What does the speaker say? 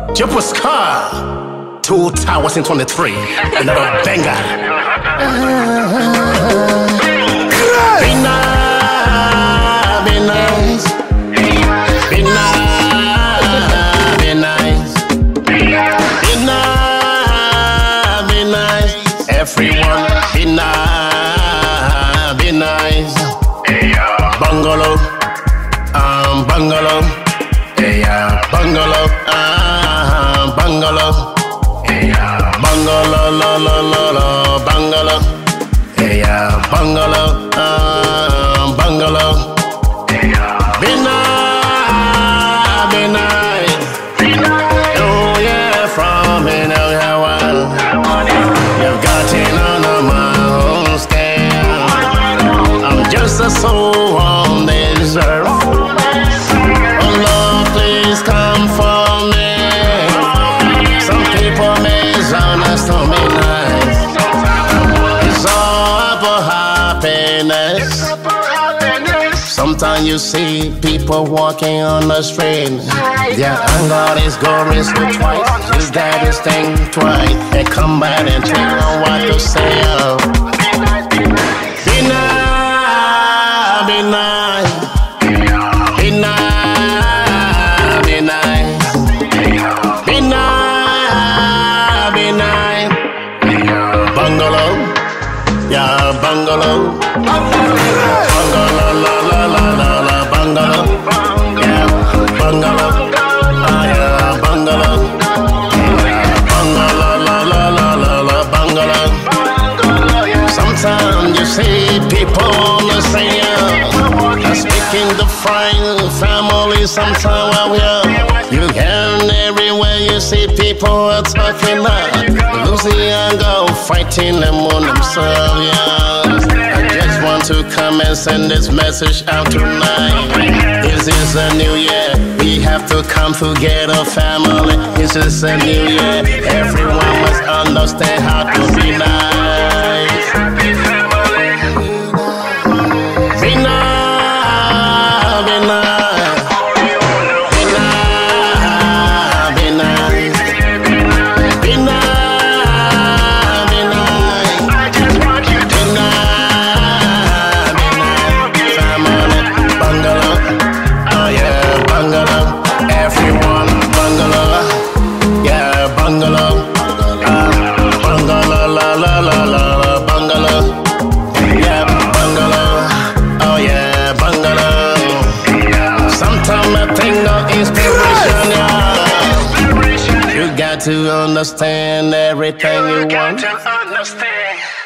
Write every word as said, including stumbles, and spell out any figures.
Jopovsky, two towers in twenty-three, another banger. Be nice, be nice, be nice, be nice, be nice, be nice. Everyone, be nice, be nice. Bungalow, um, bungalow, yeah, bungalow, ah, bungalow, yeah, bungalow, la la la la, bungalow, yeah, bungalow, ah, bungalow, yeah. Be nice, be nice, oh yeah, from me now, how you've got it under my own skin. I'm just a soul on this earth. Oh Lord, please come for me. Some people misunderstand me nice. It's all about happiness. Sometimes you see people walking on the street. Their anger is going so twice. You gotta think twice and come back and think on what to say. Oh. Be nice, be nice, be nice, be nice, be nice, be nice. Bungalow, yeah, bungalow, bungalow, la la la la la, bungalow, yeah, bungalow, ah yeah, bungalow, bungalow, la la la la la, bungalow. Sometimes you see people on the street, yeah, speaking the friend family. Sometimes while we are, you hear everywhere you see people are talking up, losing and go fighting them on themselves, yeah. I just want to come and send this message out tonight. This is a new year, we have to come together, family. This is a new year, everyone must understand how to be nice. Be nice, be nice, be nice, be nice, be nice, be nice. I just want you to be nice, be nice. Family, bungalow, oh yeah, bungalow. Everyone, bungalow, yeah, bungalow, uh, bungalow, la la la la la, bungalow. Yeah, bungalow, oh yeah, bungalow. Sometimes I think of inspiration, yeah. You got to understand everything you want. You got to understand.